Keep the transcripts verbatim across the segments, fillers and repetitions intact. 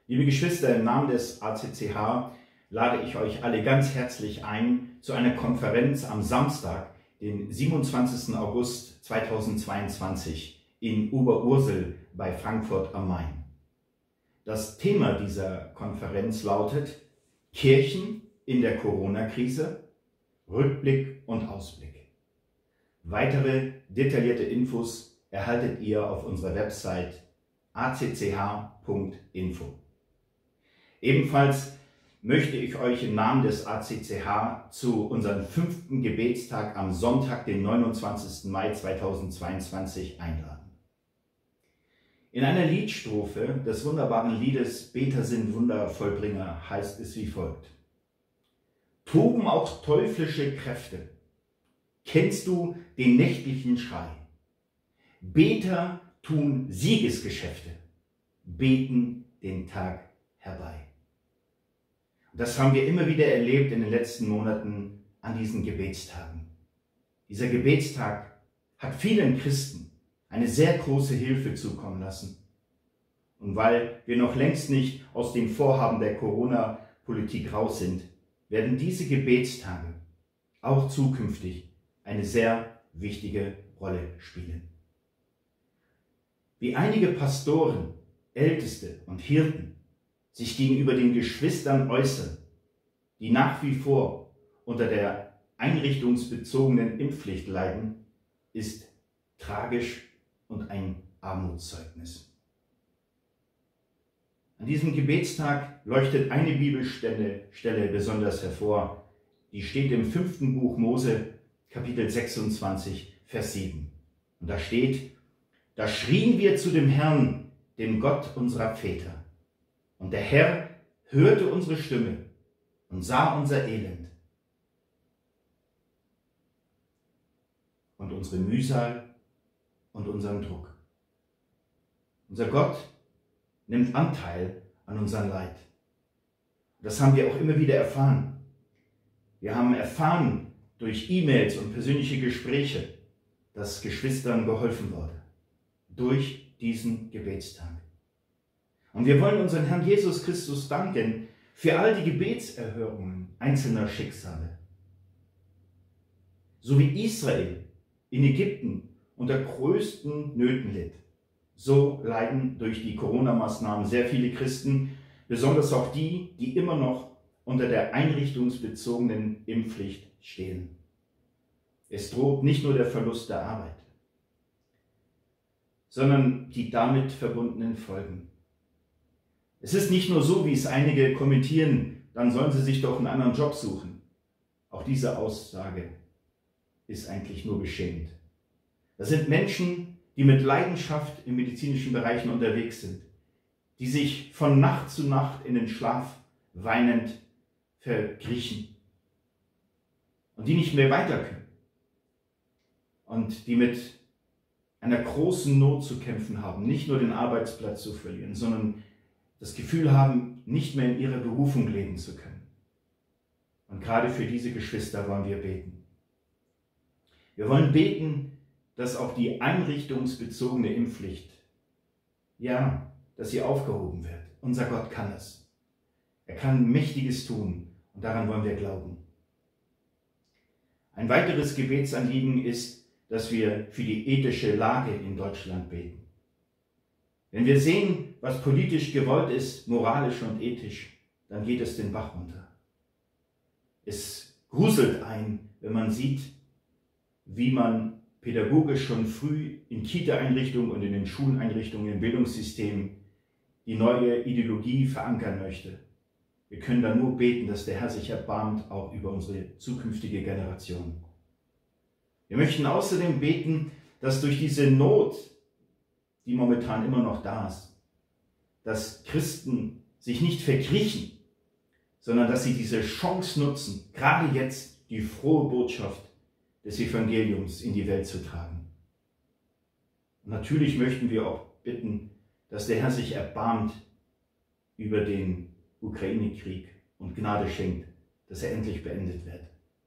Liebe Geschwister, im Namen des A C C H lade ich euch alle ganz herzlich ein zu einer Konferenz am Samstag, den siebenundzwanzigsten August zweitausendzweiundzwanzig in Oberursel bei Frankfurt am Main. Das Thema dieser Konferenz lautet Kirchen in der Corona-Krise, Rückblick und Ausblick. Weitere detaillierte Infos erhaltet ihr auf unserer Website a c c h punkt info. Ebenfalls möchte ich euch im Namen des A C C H zu unserem fünften Gebetstag am Sonntag, den neunundzwanzigsten Mai zweitausendzweiundzwanzig, einladen. In einer Liedstrophe des wunderbaren Liedes Beter sind Wundervollbringer heißt es wie folgt: Toben auch teuflische Kräfte, kennst du den nächtlichen Schrei? Beter tun Siegesgeschäfte, beten den Tag herbei. Das haben wir immer wieder erlebt in den letzten Monaten an diesen Gebetstagen. Dieser Gebetstag hat vielen Christen eine sehr große Hilfe zukommen lassen. Und weil wir noch längst nicht aus den Vorhaben der Corona-Politik raus sind, werden diese Gebetstage auch zukünftig eine sehr wichtige Rolle spielen. Wie einige Pastoren, Älteste und Hirten sich gegenüber den Geschwistern äußern, die nach wie vor unter der einrichtungsbezogenen Impfpflicht leiden, ist tragisch und ein Armutszeugnis. An diesem Gebetstag leuchtet eine Bibelstelle Stelle besonders hervor. Die steht im fünften Buch Mose, Kapitel sechsundzwanzig, Vers sieben. Und da steht: Da schrien wir zu dem Herrn, dem Gott unserer Väter. Und der Herr hörte unsere Stimme und sah unser Elend und unsere Mühsal und unseren Druck. Unser Gott nimmt Anteil an unserem Leid. Das haben wir auch immer wieder erfahren. Wir haben erfahren durch E-Mails und persönliche Gespräche, dass Geschwistern geholfen wurde durch diesen Gebetstag. Und wir wollen unseren Herrn Jesus Christus danken für all die Gebetserhörungen einzelner Schicksale. So wie Israel in Ägypten unter größten Nöten litt, so leiden durch die Corona-Maßnahmen sehr viele Christen, besonders auch die, die immer noch unter der einrichtungsbezogenen Impfpflicht stehen. Es droht nicht nur der Verlust der Arbeit, sondern die damit verbundenen Folgen. Es ist nicht nur so, wie es einige kommentieren, dann sollen sie sich doch einen anderen Job suchen. Auch diese Aussage ist eigentlich nur beschämend. Das sind Menschen, die mit Leidenschaft in medizinischen Bereichen unterwegs sind, die sich von Nacht zu Nacht in den Schlaf weinend verkriechen und die nicht mehr weiter können und die mit einer großen Not zu kämpfen haben, nicht nur den Arbeitsplatz zu verlieren, sondern das Gefühl haben, nicht mehr in ihrer Berufung leben zu können. Und gerade für diese Geschwister wollen wir beten. Wir wollen beten, dass auch die einrichtungsbezogene Impfpflicht, ja, dass sie aufgehoben wird. Unser Gott kann es. Er kann Mächtiges tun und daran wollen wir glauben. Ein weiteres Gebetsanliegen ist, dass wir für die ethische Lage in Deutschland beten. Wenn wir sehen, was politisch gewollt ist, moralisch und ethisch, dann geht es den Bach runter. Es gruselt ein, wenn man sieht, wie man pädagogisch schon früh in Kita-Einrichtungen und in den Schuleinrichtungen im Bildungssystem die neue Ideologie verankern möchte. Wir können da nur beten, dass der Herr sich erbarmt, auch über unsere zukünftige Generation. Wir möchten außerdem beten, dass durch diese Not, die momentan immer noch da ist, dass Christen sich nicht verkriechen, sondern dass sie diese Chance nutzen, gerade jetzt die frohe Botschaft des Evangeliums in die Welt zu tragen. Und natürlich möchten wir auch bitten, dass der Herr sich erbarmt über den Ukraine-Krieg und Gnade schenkt, dass er endlich beendet wird.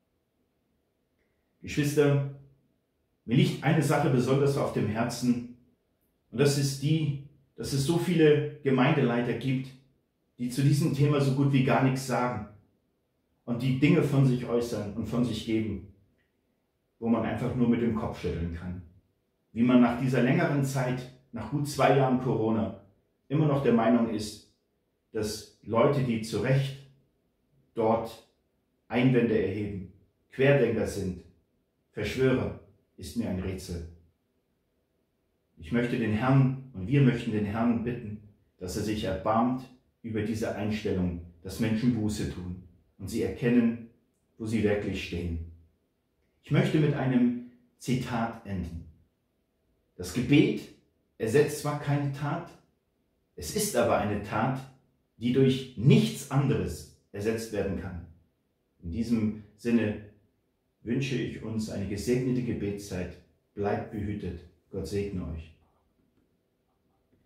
Geschwister, mir liegt eine Sache besonders auf dem Herzen, und das ist die, dass es so viele Gemeindeleiter gibt, die zu diesem Thema so gut wie gar nichts sagen und die Dinge von sich äußern und von sich geben, wo man einfach nur mit dem Kopf schütteln kann. Wie man nach dieser längeren Zeit, nach gut zwei Jahren Corona, immer noch der Meinung ist, dass Leute, die zu Recht dort Einwände erheben, Querdenker sind, Verschwörer, ist mir ein Rätsel. Ich möchte den Herrn und wir möchten den Herrn bitten, dass er sich erbarmt über diese Einstellung, dass Menschen Buße tun und sie erkennen, wo sie wirklich stehen. Ich möchte mit einem Zitat enden. Das Gebet ersetzt zwar keine Tat, es ist aber eine Tat, die durch nichts anderes ersetzt werden kann. In diesem Sinne wünsche ich uns eine gesegnete Gebetszeit. Bleibt behütet. Gott segne euch.